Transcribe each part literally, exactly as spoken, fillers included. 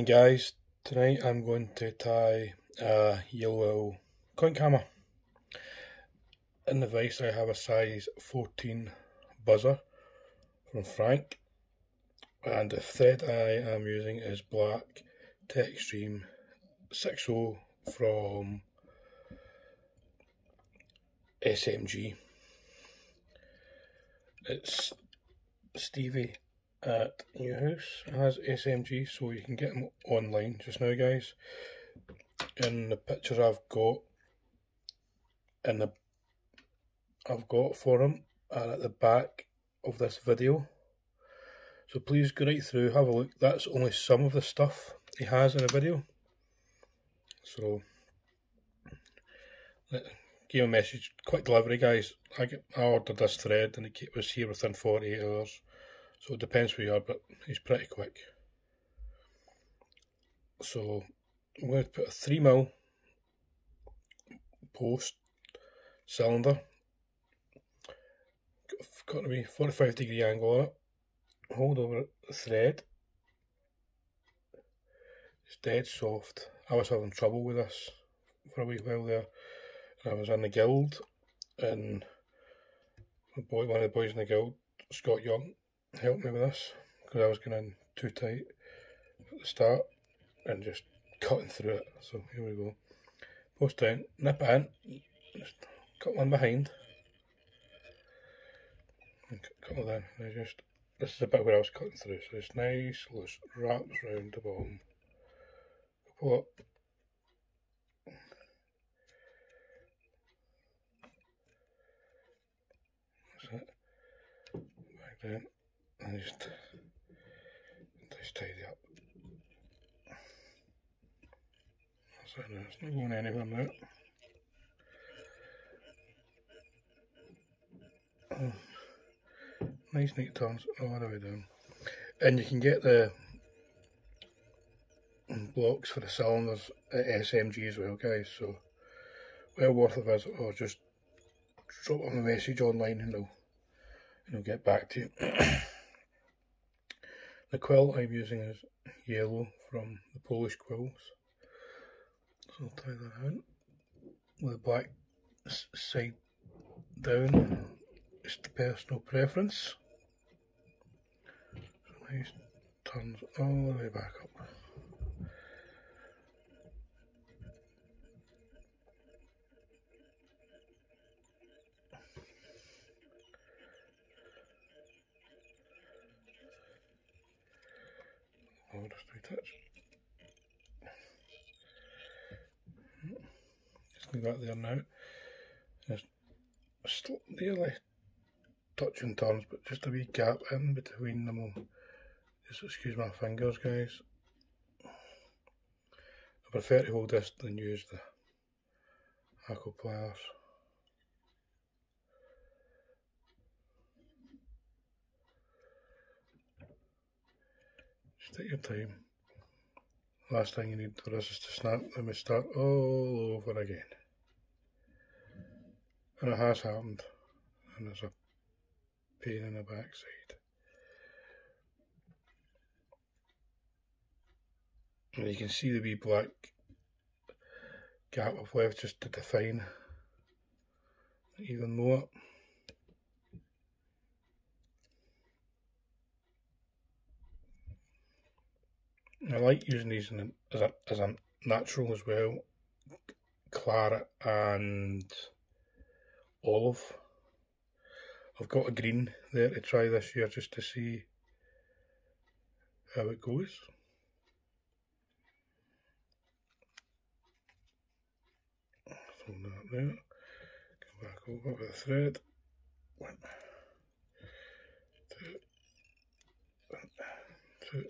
Morning guys, tonight I'm going to tie a yellow coin camera. In the vise I have a size fourteen buzzer from Frank, and the thread I am using is black Techstream six oh from S M G. It's Stevie at Newhouse has S M G, so you can get them online just now guys. In the picture I've got in the I've got for them are at the back of this video, so please go right through, have a look. That's only some of the stuff he has in the video, so give a message, quick delivery guys. I get I ordered this thread and it was here within forty-eight hours. So it depends where you are, but he's pretty quick. So I'm going to put a three mil post cylinder. Got to be forty-five degree angle on it. Hold over the thread. It's dead soft. I was having trouble with this for a wee while there. And I was in the guild, and the boy, one of the boys in the guild, Scott Young, helped me with this because I was going in too tight at the start and just cutting through it. So here we go. Post down, nip it in, just cut one behind, and cut it down. And I just this is the bit where I was cutting through. So it's nice, loose, wraps round the bottom. Pull up. That's it. Back down. And just, just tidy up. That's it now, it's not going anywhere now. Oh, nice neat turns all the way down. And you can get the blocks for the cylinders at S M G as well guys, so well worth a visit, or just drop them a message online and they'll, and they'll get back to you. The quill I'm using is yellow from the Polish quills, so I'll tie that in with the black side down. Just personal preference. So nice turns all the way back up. Oh, just three touch. Just leave that there now. Just nearly touching turns, but just a wee gap in between them all. Just excuse my fingers, guys. I prefer to hold this than use the hackle pliers. Just take your time. Last thing you need for this is to snap, then we start all over again. And it has happened, and there's a pain in the backside. And you can see the wee black gap I've left just to define even more. I like using these in a, as, a, as a natural as well, claret and olive. I've got a green there to try this year just to see how it goes. Throw that there, come back over with the thread. One, two, one, two.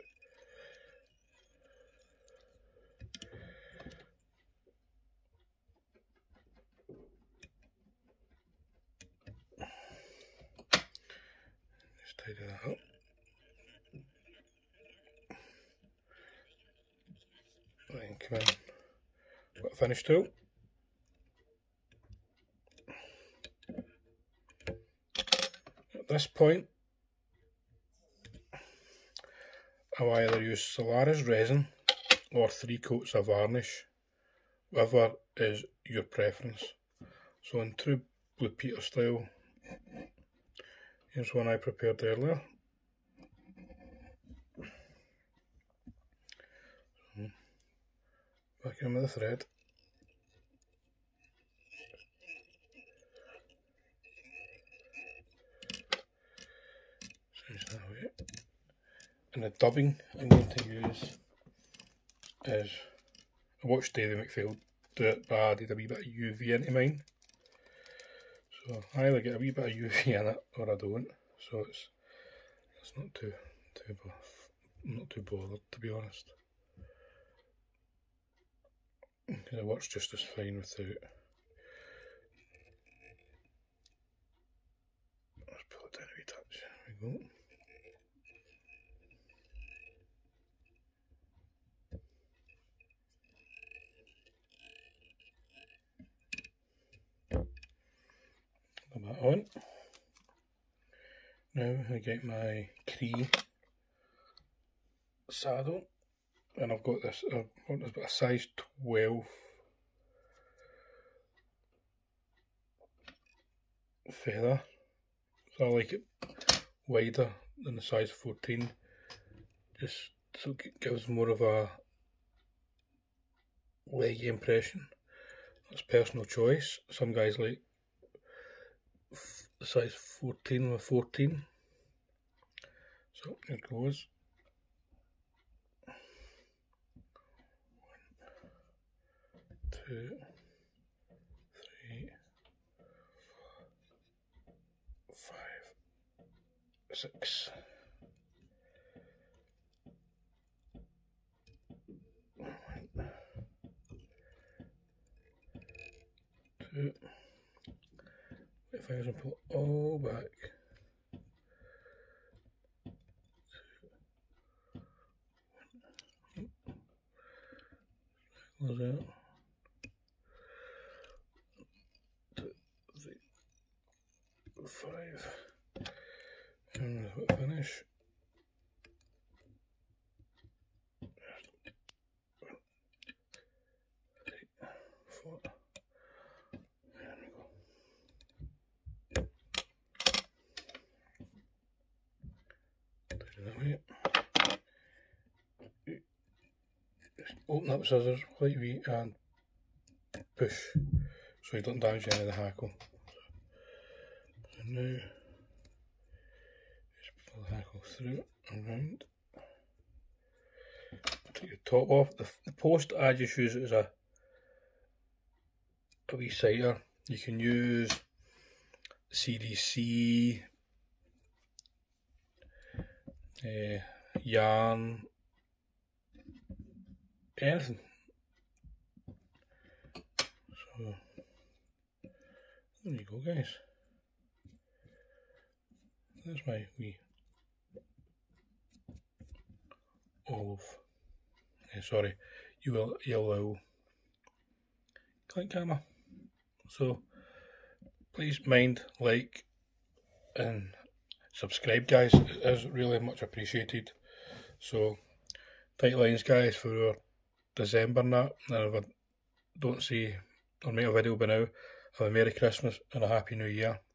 Tidy that up. Then come in, got a finish tool. At this point, I'll either use Solaris resin or three coats of varnish, whatever is your preference. So in true Blue Peter style, here's one I prepared earlier. So, back in with the thread. That way. And the dubbing I'm going to use is, I watched Davy McPhail do it, but I did a wee bit of U V into mine. So I either get a wee bit of U V in it or I don't. So it's it's not too too I'm not too bothered, to be honest. Because it works just as fine without. Let's pull it down a wee touch. There we go. Put that on. Now I get my Cree saddle, and I've got this, I've got this about a size twelve feather, so I like it wider than the size fourteen, just so it gives more of a leggy impression. That's personal choice. Some guys like the size fourteen with fourteen. So here it goes. One, two, three, four, five, six. Two. If I can pull all back. Close out. Two, three, five. And we'll finish. Three, four. There we go. That way. Just open up the scissors, quite wee, and push so you don't damage any of the hackle. So now just pull the hackle through and round. Take the top off. The, the post I just use it as a a wee sighter. You can use C D C, uh, yarn, anything. So there you go, guys. There's my wee olive. Uh, sorry, you will yellow click camera. So please mind, like, and subscribe, guys. It is really much appreciated. So tight lines, guys, for December and that. And if I don't see or make a video by now, have a Merry Christmas and a Happy New Year.